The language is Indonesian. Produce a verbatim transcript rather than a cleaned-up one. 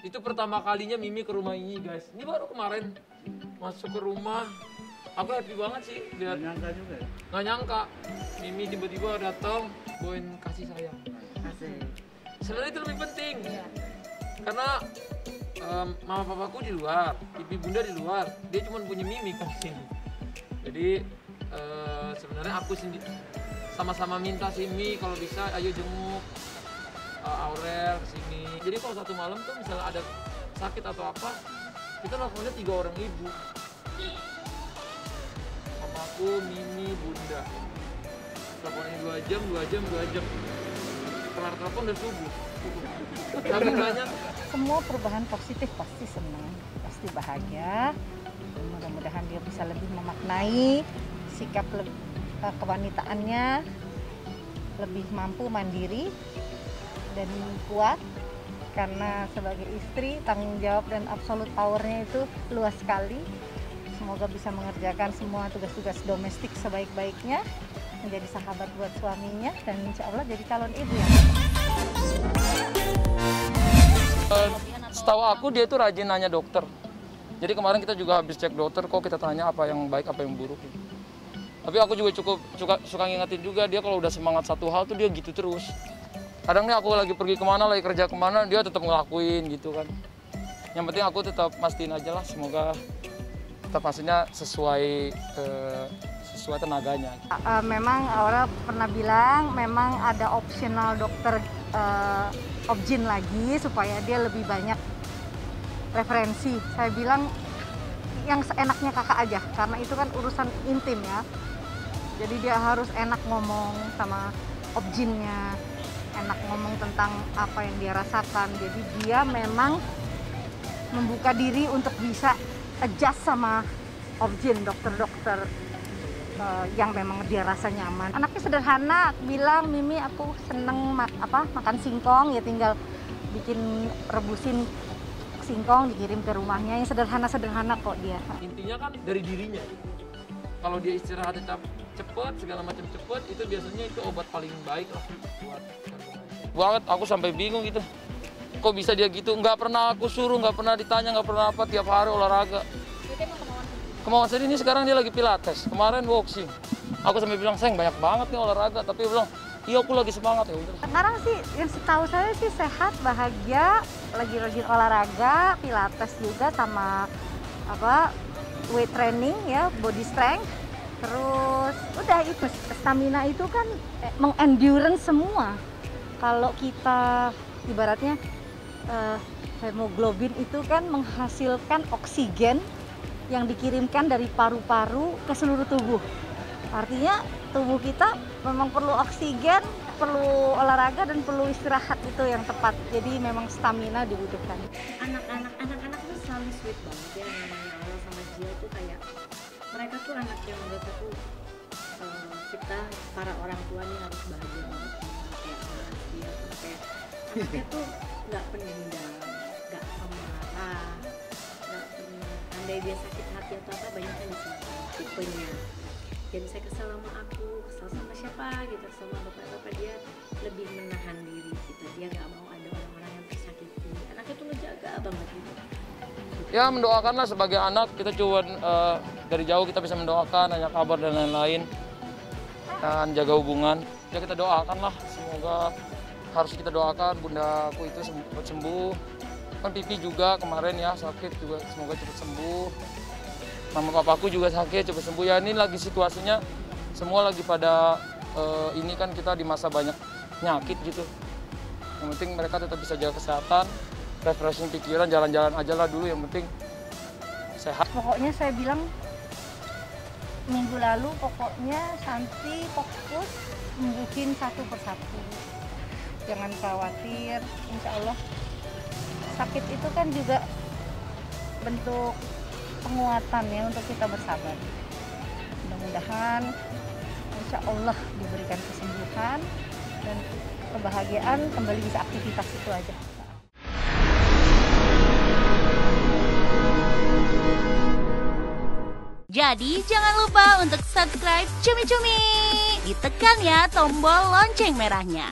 Itu pertama kalinya Mimi ke rumah ini guys. Ini baru kemarin masuk ke rumah. Aku happy banget sih lihat. Nggak nyangka juga ya? Nggak nyangka Mimi tiba-tiba datang bawain kasih sayang. Asik. Sebenarnya itu lebih penting. Iya. Karena um, mama papaku di luar, pipi bunda di luar. Dia cuma punya Mimi kan di sini. Jadi uh, sebenarnya aku sendiri sama-sama minta si Mi kalau bisa ayo jenguk uh, Aurel kesini. Jadi kalau satu malam tuh misalnya ada sakit atau apa, kita nelfonnya tiga orang ibu. Mamaku, Mimi, bunda. Teleponnya dua jam, dua jam, dua jam. Kelar telepon udah subuh. Tapi banyak. Semua perubahan positif pasti senang, pasti bahagia. Mudah-mudahan dia bisa lebih memaknai sikap le- kewanitaannya, lebih mampu mandiri dan kuat. Karena sebagai istri, tanggung jawab dan absolute powernya itu luas sekali. Semoga bisa mengerjakan semua tugas-tugas domestik sebaik-baiknya, menjadi sahabat buat suaminya, dan insya Allah jadi calon ibu yang Uh, setahu aku dia itu rajin nanya dokter. Jadi kemarin kita juga habis cek dokter, kok kita tanya apa yang baik, apa yang buruk. Tapi aku juga cukup suka, suka ngingetin juga dia kalau udah semangat satu hal tuh dia gitu terus. Kadang nih aku lagi pergi kemana, lagi kerja kemana, dia tetap ngelakuin gitu kan. Yang penting aku tetap mastiin aja lah, semoga tetap maksudnya sesuai uh, sesuai tenaganya. Uh, memang Aura pernah bilang memang ada optional dokter uh, objin lagi supaya dia lebih banyak referensi. Saya bilang yang seenaknya kakak aja, karena itu kan urusan intim ya. Jadi dia harus enak ngomong sama objinnya, enak ngomong tentang apa yang dia rasakan. Jadi dia memang membuka diri untuk bisa adjust sama objin, dokter-dokter uh, yang memang dia rasa nyaman. Anaknya sederhana, bilang Mimi aku seneng ma- apa makan singkong, ya tinggal bikin rebusin singkong dikirim ke rumahnya, yang sederhana-sederhana kok dia. Intinya kan dari dirinya. Kalau dia istirahatnya cap- cepet, segala macam cepet, itu biasanya itu obat paling baik lah buat banget. Aku sampai bingung gitu. Kok bisa dia gitu? Nggak pernah aku suruh, nggak pernah ditanya, nggak pernah apa, tiap hari olahraga. Kemauan saya ini sekarang dia lagi pilates, kemarin boxing. Aku sampai bilang, sayang banyak banget nih olahraga, tapi dia bilang, iya aku lagi semangat ya udah. Sekarang sih yang setahu saya sih sehat, bahagia, lagi rajin olahraga, pilates juga sama apa weight training ya, body strength. Terus udah itu stamina itu kan eh, mengendurance semua. Kalau kita ibaratnya eh, hemoglobin itu kan menghasilkan oksigen yang dikirimkan dari paru-paru ke seluruh tubuh. Artinya tubuh kita memang perlu oksigen, perlu olahraga dan perlu istirahat itu yang tepat. Jadi memang stamina dibutuhkan. Anak-anak anak-anak itu selalu sweet banget ya, namanya Aurel sama Gia itu kayak mereka tuh anak yang menurut aku uh, kita para orang tua nih harus bahagia banget kayak sama dia tuh kayak anaknya tuh nggak pendendam, nggak pemarah, nggak pernah andai dia sakit hati atau apa banyak yang disimpan tipenya. Jadi saya kesel sama aku, kesel sama siapa gitu, sama bapak-bapak, dia lebih menahan diri gitu, dia nggak mau ada orang-orang yang tersakiti. Anaknya tuh ngejaga banget gitu. Ya mendoakanlah sebagai anak, kita cuma uh, dari jauh kita bisa mendoakan, nanya kabar dan lain-lain. Dan jaga hubungan, ya kita doakan lah, semoga harus kita doakan bundaku itu cepat sembuh. Kan pipi juga kemarin ya sakit juga, semoga cepat sembuh. Mama papaku juga sakit, cepat sembuh. Ya ini lagi situasinya, semua lagi pada uh, ini kan kita di masa banyak penyakit gitu. Yang penting mereka tetap bisa jaga kesehatan, refreshing pikiran, jalan-jalan aja lah dulu, yang penting sehat. Pokoknya saya bilang minggu lalu pokoknya Santi fokus sembuhin satu persatu. Jangan khawatir, insya Allah sakit itu kan juga bentuk penguatan ya untuk kita bersabar. Mudah-mudahan insya Allah diberikan kesembuhan dan kebahagiaan, kembali bisa aktivitas itu aja. Jadi jangan lupa untuk subscribe Cumi Cumi. Ditekan ya tombol lonceng merahnya.